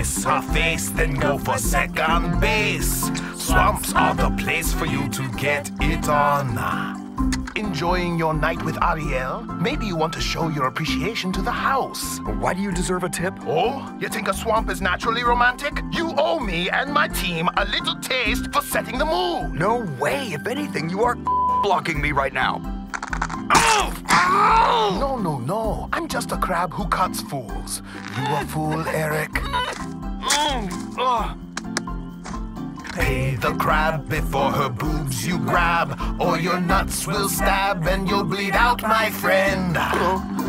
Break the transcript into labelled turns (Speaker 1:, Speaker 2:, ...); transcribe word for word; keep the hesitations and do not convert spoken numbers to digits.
Speaker 1: kiss her face, then go for second base. Swamps are the place for you to get it on. Enjoying your night with Ariel? Maybe you want to show your appreciation to the house.
Speaker 2: Why do you deserve a tip?
Speaker 1: Oh, you think a swamp is naturally romantic? You owe me and my team a little taste for setting the mood.
Speaker 2: No way. If anything, you are blocking me right now.
Speaker 1: Oh! Oh! No, no, no. I'm just a crab who cuts fools. You a fool, Eric. Mm. Oh. Pay the crab before her boobs you grab, or your nuts will stab and you'll bleed out, my friend.